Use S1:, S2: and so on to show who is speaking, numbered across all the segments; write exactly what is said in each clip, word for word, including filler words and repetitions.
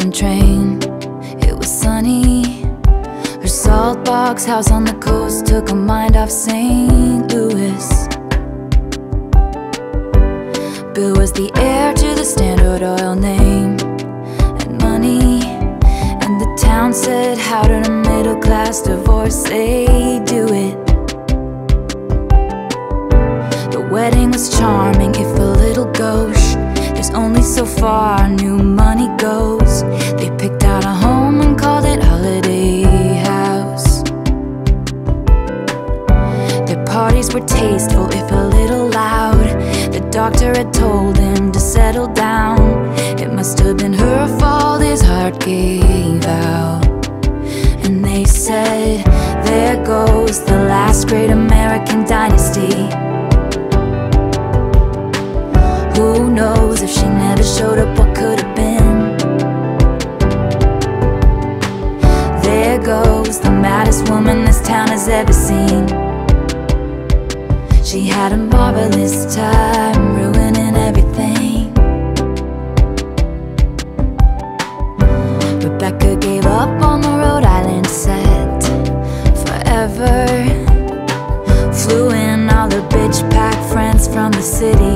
S1: Oakland train, it was sunny. Her salt box house on the coast took her mind off Saint Louis. Bill was the heir to the Standard Oil name and money, and the town said, how did a middle-class divorcee do it? The wedding was charming, if a little gauche. There's only so far new money goes. They picked out a home and called it Holiday House. Their parties were tasteful, if a little loud. The doctor had told him to settle down. It must have been her fault his heart gave out. And they said, there goes the last great American dynasty. Who knows if she never showed up, what could have been? There goes the maddest woman this town has ever seen. She had a marvelous time ruining everything. Rebecca gave up on the Rhode Island set forever. Flew in all her bitch pack friends from the city.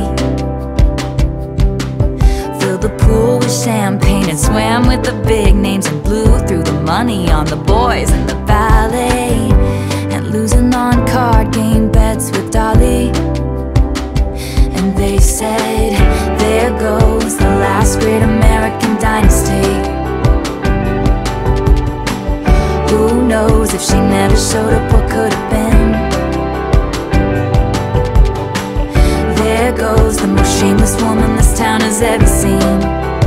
S1: Filled the pool with champagne and swam with the big names, and blew through the money on the boys and the ballet, and losing on card game bets with Dolly. And they said, there goes the last great American dynasty. Who knows if she never showed up, what could have been? There goes the most shameless woman this town has ever seen.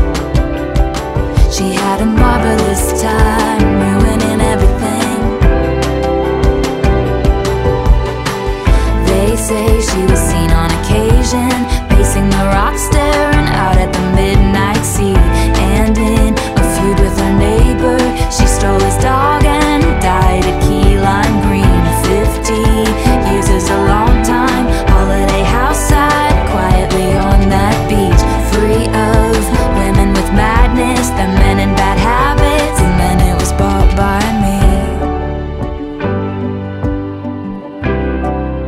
S1: She had a marvelous time ruining everything. They say she was seen on occasion pacing the rocks, staring out at the midnight sea. And in a feud with her neighbor, she stole his dog and died at Key Lime Green. Fifty years is a long time. Holiday House side, quietly on that beach, free of women with madness, the men in bad habits, and then it was bought by me.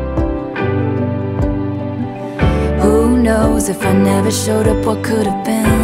S1: Who knows if I never showed up, what could have been?